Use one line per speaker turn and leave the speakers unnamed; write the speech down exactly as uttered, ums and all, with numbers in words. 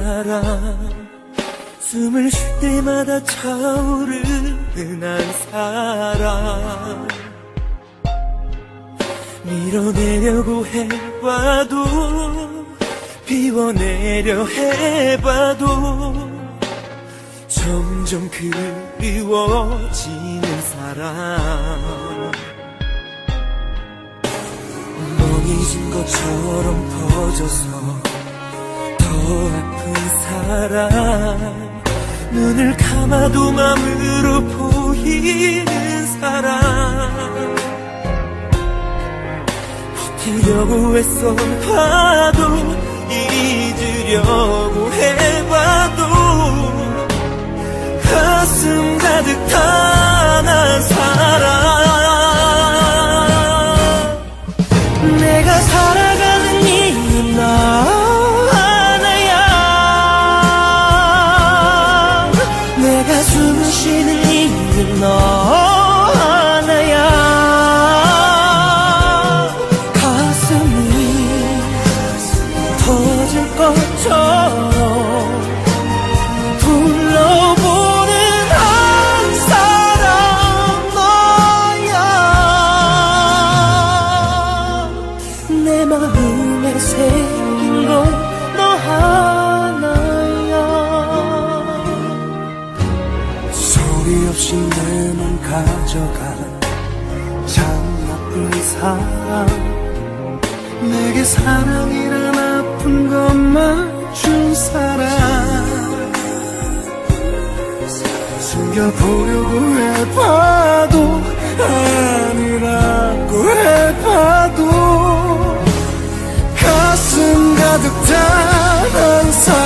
사람, 숨을 쉴 때마다 차오르는 한 사람, 밀어내려고 해봐도 비워내려 해봐도 점점 그리워지는 사람, 멍해진 것처럼 퍼져서 더 아픈 사람, 눈을 감아도 맘으로 보이는 사람, 버티려고 애써 봐도 잊으려고 해봐도 가슴 가득 탄한 사람, 내가 살아가는 이유는 너 하나야, 내가 숨을 쉬는 이유는 너 하나야. 가슴이 터질 것처럼 불러보는 한 사람 너야. 내 마음에 새긴 건 너 하나야.
소리 없이 내 맘 가져간 참 나쁜 사람, 내게 사랑이란 아픈 것만 준 사람, 숨겨보려고 해봐도 아니라고 해봐도 가슴 가득 찬 한 사람.